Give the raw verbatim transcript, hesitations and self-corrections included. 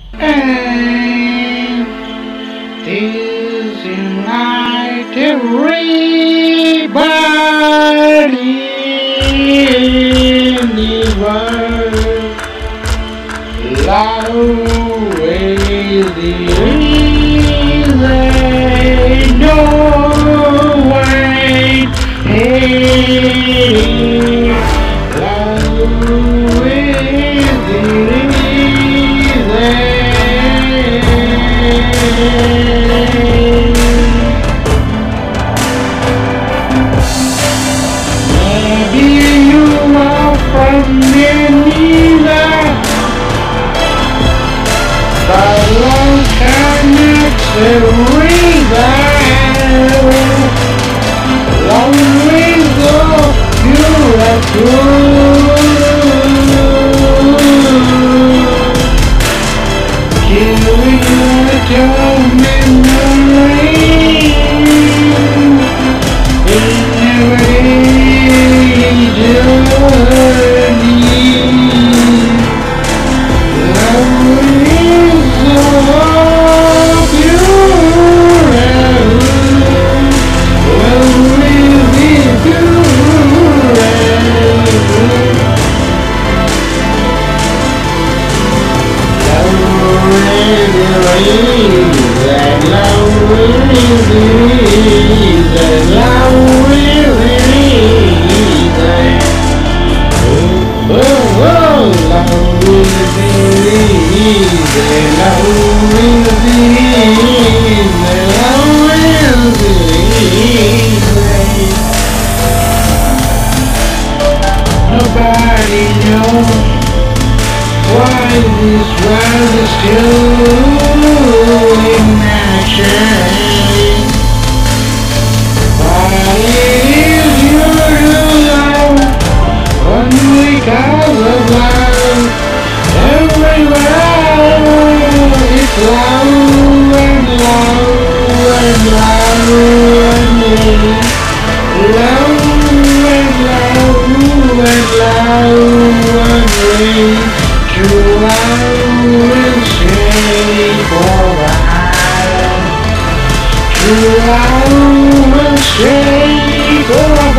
And this unite everybody in the world. Love is the reason no one hates. Love is the reason. Maybe you are from Manila, but love connects the river. Long way go, you are true. Giving you memory in every journey. Love is so beautiful. Love is beautiful. Love is the reason. Love is the reason. Love is the reason. Oh, oh, love is the reason. Love is the reason. Love is the reason. Nobody knows why this world is still in action. But it is your love, only cause of love. Everywhere it's love and love and love and love and love and love and rain. True love will stay for a while. True love will stay for a while.